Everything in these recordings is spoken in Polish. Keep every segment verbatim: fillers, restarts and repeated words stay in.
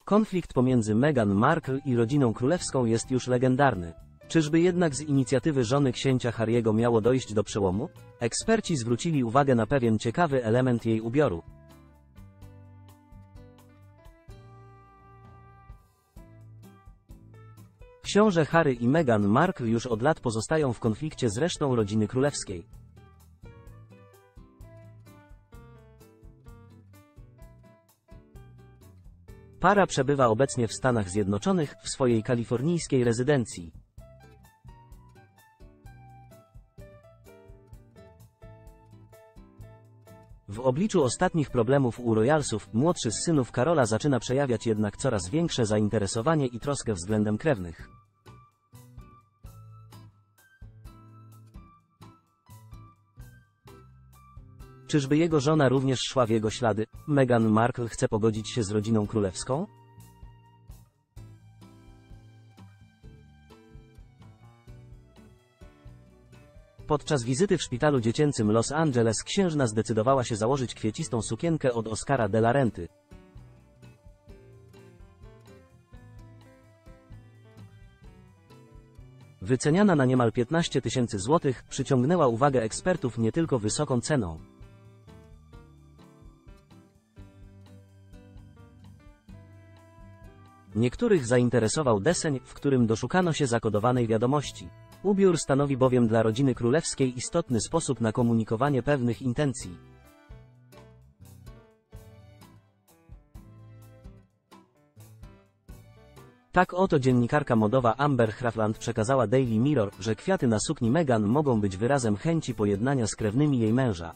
Konflikt pomiędzy Meghan Markle i rodziną królewską jest już legendarny. Czyżby jednak z inicjatywy żony księcia Harry'ego miało dojść do przełomu? Eksperci zwrócili uwagę na pewien ciekawy element jej ubioru. Książę Harry i Meghan Markle już od lat pozostają w konflikcie z resztą rodziny królewskiej. Para przebywa obecnie w Stanach Zjednoczonych, w swojej kalifornijskiej rezydencji. W obliczu ostatnich problemów u Royalsów, młodszy z synów Karola zaczyna przejawiać jednak coraz większe zainteresowanie i troskę względem krewnych. Czyżby jego żona również szła w jego ślady? Meghan Markle chce pogodzić się z rodziną królewską? Podczas wizyty w szpitalu dziecięcym Los Angeles księżna zdecydowała się założyć kwiecistą sukienkę od Oscara de la Renty. Wyceniana na niemal piętnaście tysięcy złotych, przyciągnęła uwagę ekspertów nie tylko wysoką ceną. Niektórych zainteresował deseń, w którym doszukano się zakodowanej wiadomości. Ubiór stanowi bowiem dla rodziny królewskiej istotny sposób na komunikowanie pewnych intencji. Tak oto dziennikarka modowa Amber Hrafland przekazała Daily Mirror, że kwiaty na sukni Meghan mogą być wyrazem chęci pojednania z krewnymi jej męża.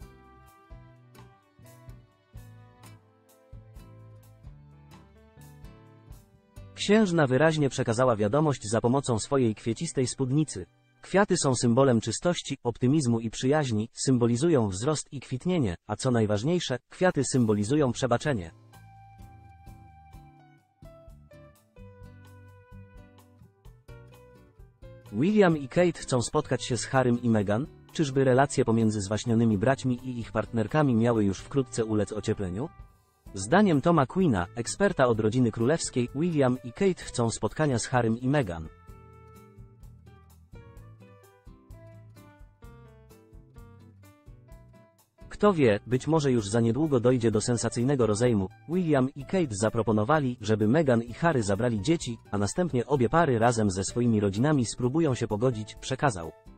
Księżna wyraźnie przekazała wiadomość za pomocą swojej kwiecistej spódnicy. Kwiaty są symbolem czystości, optymizmu i przyjaźni, symbolizują wzrost i kwitnienie, a co najważniejsze, kwiaty symbolizują przebaczenie. William i Kate chcą spotkać się z Harrym i Meghan? Czyżby relacje pomiędzy zwaśnionymi braćmi i ich partnerkami miały już wkrótce ulec ociepleniu? Zdaniem Toma Queena, eksperta od rodziny królewskiej, William i Kate chcą spotkania z Harrym i Meghan. Kto wie, być może już za niedługo dojdzie do sensacyjnego rozejmu. William i Kate zaproponowali, żeby Meghan i Harry zabrali dzieci, a następnie obie pary razem ze swoimi rodzinami spróbują się pogodzić, przekazał.